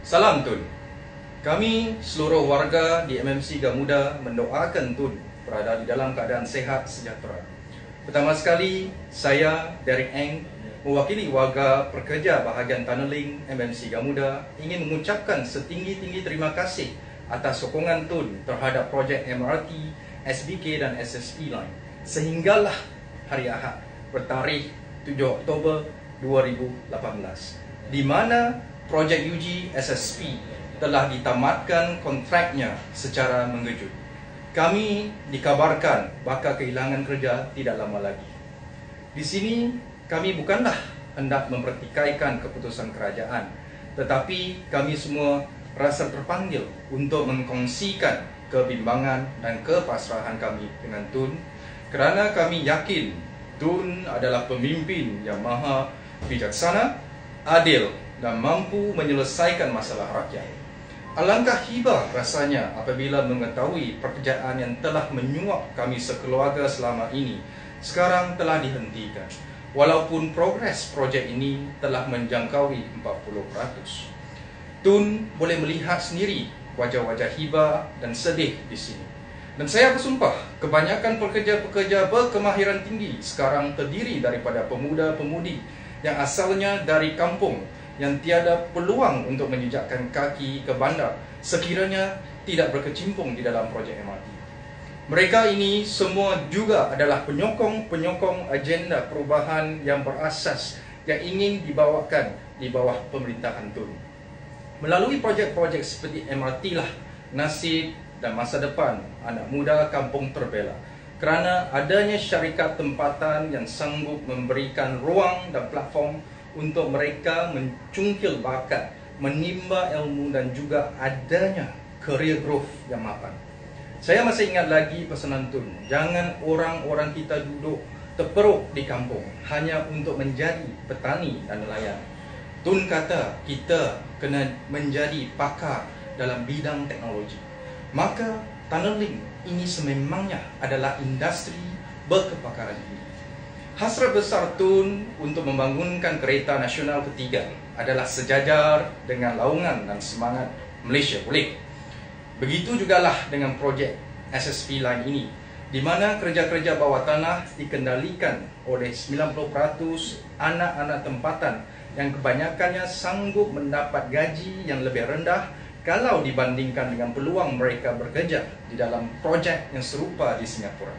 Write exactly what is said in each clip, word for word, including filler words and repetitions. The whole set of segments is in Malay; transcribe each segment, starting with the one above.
Salam Tun. Kami seluruh warga di M M C Gamuda mendoakan Tun berada di dalam keadaan sehat sejahtera. Pertama sekali, saya Derek Eng mewakili warga pekerja bahagian tunneling M M C Gamuda ingin mengucapkan setinggi-tinggi terima kasih atas sokongan Tun terhadap projek M R T, S B K dan S S P Line sehinggalah hari Ahad bertarikh tujuh Oktober dua ribu lapan belas, di mana projek U G S S P telah ditamatkan kontraknya secara mengejut. Kami dikabarkan bakal kehilangan kerja tidak lama lagi. Di sini kami bukanlah hendak mempertikaikan keputusan kerajaan, tetapi kami semua rasa terpanggil untuk mengkongsikan kebimbangan dan kepasrahan kami dengan Tun, kerana kami yakin Tun adalah pemimpin yang maha bijaksana, adil dan mampu menyelesaikan masalah rakyat. Alangkah hibah rasanya apabila mengetahui pekerjaan yang telah menyuap kami sekeluarga selama ini sekarang telah dihentikan, walaupun progres projek ini telah menjangkaui empat puluh peratus. Tun boleh melihat sendiri wajah-wajah hibah dan sedih di sini. Dan saya bersumpah, kebanyakan pekerja-pekerja berkemahiran tinggi sekarang terdiri daripada pemuda-pemudi yang asalnya dari kampung yang tiada peluang untuk menjejakkan kaki ke bandar sekiranya tidak berkecimpung di dalam projek M R T. Mereka ini semua juga adalah penyokong-penyokong agenda perubahan yang berasas yang ingin dibawakan di bawah pemerintahan Tun. Melalui projek-projek seperti M R T lah nasib dan masa depan anak muda kampung terbela, kerana adanya syarikat tempatan yang sanggup memberikan ruang dan platform untuk mereka mencungkil bakat, menimba ilmu dan juga adanya career growth yang mapan. Saya masih ingat lagi pesanan Tun, jangan orang-orang kita duduk terperuk di kampung hanya untuk menjadi petani dan nelayan. Tun kata kita kena menjadi pakar dalam bidang teknologi. Maka tunneling ini sememangnya adalah industri berkepakaran tinggi. Hasrat besar Tun untuk membangunkan kereta nasional ketiga adalah sejajar dengan laungan dan semangat Malaysia Pulih. Begitu jugalah dengan projek S S P Line ini, di mana kerja-kerja bawah tanah dikendalikan oleh sembilan puluh peratus anak-anak tempatan yang kebanyakannya sanggup mendapat gaji yang lebih rendah kalau dibandingkan dengan peluang mereka bekerja di dalam projek yang serupa di Singapura.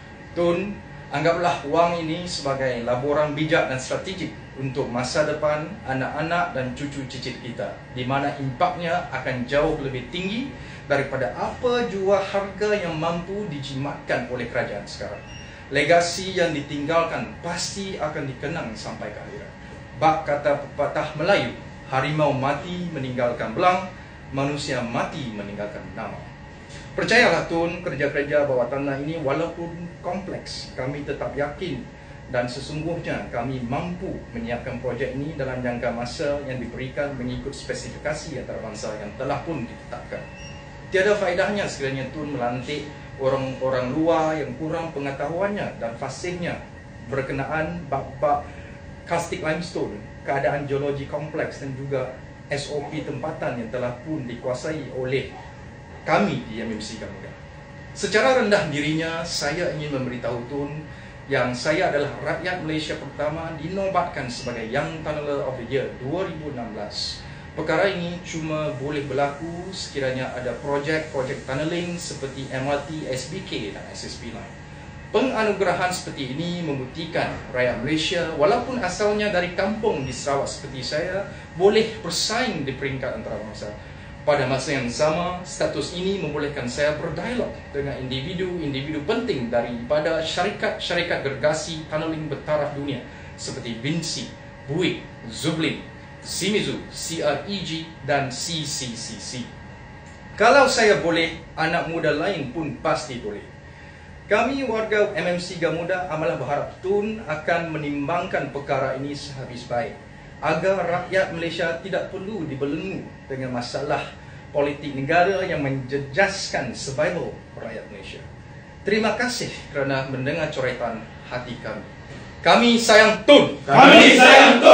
Tun, anggaplah wang ini sebagai laporan bijak dan strategik untuk masa depan anak-anak dan cucu cicit kita, di mana impaknya akan jauh lebih tinggi daripada apa jua harga yang mampu dijimatkan oleh kerajaan sekarang. Legasi yang ditinggalkan pasti akan dikenang sampai ke akhirat. Bak kata pepatah Melayu, harimau mati meninggalkan belang, manusia mati meninggalkan nama. Percayalah Tun, kerja-kerja bawah tanah ini walaupun kompleks, kami tetap yakin dan sesungguhnya kami mampu menyiapkan projek ini dalam jangka masa yang diberikan mengikut spesifikasi antarabangsa yang telah pun ditetapkan. Tiada faedahnya sekiranya Tun melantik orang-orang luar yang kurang pengetahuannya dan fasihnya berkenaan bab-bab karstik limestone, keadaan geologi kompleks dan juga S O P tempatan yang telah pun dikuasai oleh kami di M M C Gamuda. Secara rendah dirinya, saya ingin memberitahu Tun yang saya adalah rakyat Malaysia pertama dinobatkan sebagai Young Tunneler of the Year dua ribu enam belas. Perkara ini cuma boleh berlaku sekiranya ada projek-projek tunneling seperti M R T, S B K dan S S P Line. Penganugerahan seperti ini membuktikan rakyat Malaysia walaupun asalnya dari kampung di Sarawak seperti saya boleh bersaing di peringkat antarabangsa. Pada masa yang sama, status ini membolehkan saya berdialog dengan individu-individu penting daripada syarikat-syarikat gergasi tunneling bertaraf dunia seperti Vinci, Buick, Zublin, Shimizu, C R E G dan C C C C. Kalau saya boleh, anak muda lain pun pasti boleh. Kami warga M M C Gamuda amalah berharap Tun akan menimbangkan perkara ini sehabis baik agar rakyat Malaysia tidak perlu dibelenggu dengan masalah politik negara yang menjejaskan survival rakyat Malaysia. Terima kasih kerana mendengar coretan hati kami. Kami sayang Tun. Kami sayang Tun.